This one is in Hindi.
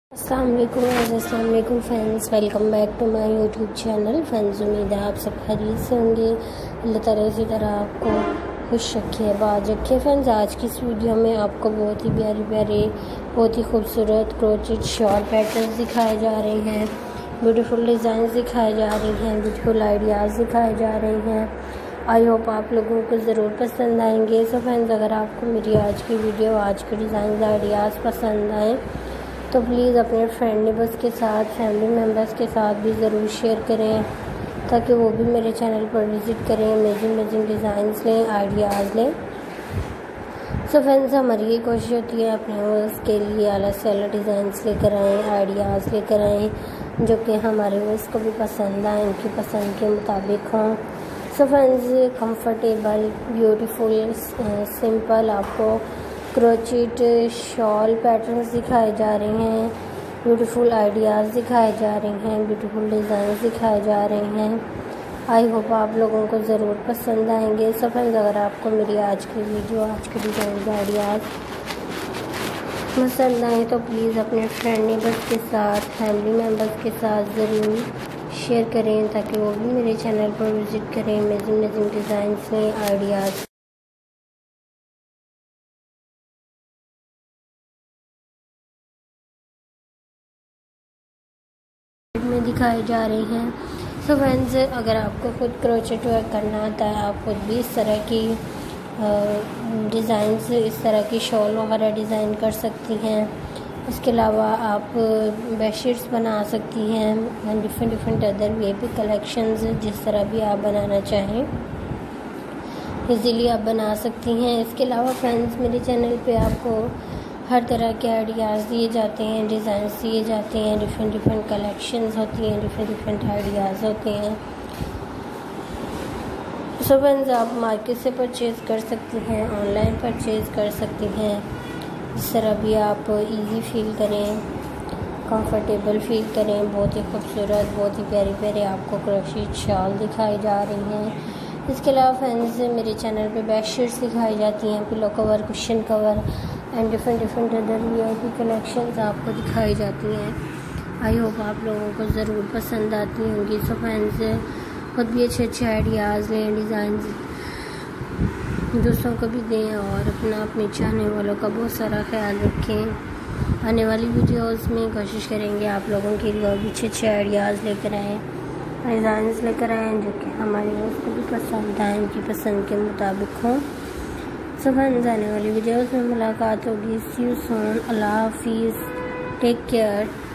अस्सलाम वालेकुम friends, welcome back to my YouTube channel friends. उम्मीद है आप सब खैरियत से होंगे। अल्लाह ताला इसी तरह आपको खुश रखे, बाज रखे। फ्रेंड्स, आज की इस वीडियो में आपको बहुत ही प्यारे बहुत ही खूबसूरत क्रोचेट शॉल पैटर्न्स दिखाए जा रहे हैं, ब्यूटीफुल डिज़ाइन दिखाए जा रही हैं, ब्यूटीफुल आइडियाज़ दिखाए जा रहे हैं। आई होप आप लोगों को ज़रूर पसंद आएंगे। सो फ्रेंड्स, अगर आपको मेरी आज की वीडियो, आज के डिज़ाइन आइडियाज़ पसंद आएँ तो प्लीज़ अपने फ्रेंड नेबर्स के साथ, फैमिली मेम्बर्स के साथ भी ज़रूर शेयर करें ताकि वो भी मेरे चैनल पर विज़िट करें, अमेजिंग डिज़ाइंस लें, आइडियाज़ लें। सो फ्रेंड्स, हमारी ये कोशिश होती है अपने व्यूअर्स के लिए आला से आला डिज़ाइंस लेकर आएँ, आइडियाज़ लेकर आएँ जो कि हमारे व्यूअर्स को भी पसंद आए, उनकी पसंद के मुताबिक हों। सो फ्रेंड्स, कंफर्टेबल, ब्यूटीफुल, सिंपल आपको क्रोचेट शॉल पैटर्न्स दिखाए जा रहे हैं, ब्यूटीफुल आइडियाज़ दिखाए जा रहे हैं, ब्यूटीफुल डिज़ाइन दिखाए जा रहे हैं। आई होप आप लोगों को ज़रूर पसंद आएंगे। सो फ्रेंड्स, अगर आपको मेरी आज की वीडियो, आज के डिज़ाइन आइडियाज़ पसंद आए तो प्लीज़ अपने फ्रेंड नेबर्स के साथ, फैमिली मेम्बर्स के साथ ज़रूर शेयर करें ताकि वो भी मेरे चैनल पर विज़िट करें, अमेजिंग डिज़ाइंस लें, आइडियाज़ में दिखाए जा रहे हैं। सो फ्रेंड्स, अगर आपको खुद क्रोचेट वर्क करना आता है, आप खुद भी इस तरह की डिज़ाइंस, इस तरह की शॉल वगैरह डिज़ाइन कर सकती हैं। इसके अलावा आप बेडशीट्स बना सकती हैं, डिफरेंट अदर वे पे कलेक्शंस, जिस तरह भी आप बनाना चाहें इजीली आप बना सकती हैं। इसके अलावा फ्रेंड्स, मेरे चैनल पे आपको हर तरह के आइडियाज़ दिए जाते हैं, डिज़ाइंस दिए जाते हैं, डिफरेंट कलेक्शंस होती हैं, डिफरेंट आइडियाज़ होते हैं। सो फ्रेंड्स, आप मार्केट से परचेज़ कर सकती हैं, ऑनलाइन परचेज़ कर सकती हैं। इस तरह भी आप इजी फील करें, कंफर्टेबल फील करें। बहुत ही खूबसूरत, बहुत ही प्यारे आपको क्रोचेट शॉल दिखाई जा रही हैं। इसके अलावा फ्रेंड्स, मेरे चैनल पे बेडशीट्स दिखाई जाती हैं, pillow cover, cushion cover and different other VIP collections आपको दिखाई जाती हैं। आई होप आप लोगों को ज़रूर पसंद आती होंगी। सो फ्रेंड्स, खुद भी अच्छे आइडियाज़ लें, डिज़ाइन दूसरों को भी दें और अपने चाहने वालों का बहुत सारा ख्याल रखें। आने वाली वीडियोस में कोशिश करेंगे आप लोगों के लिए और भी अच्छे आइडियाज़ लेकर आएँ, डिज़ाइंस लेकर आएँ जो कि हमारे उसको भी पसंद आएँ, उनकी पसंद के मुताबिक हों। सो फ्रेंड्स, आने वाली वीडियोस में मुलाकात होगी। सी यू सून। अल्लाह हाफिज़, टेक केयर।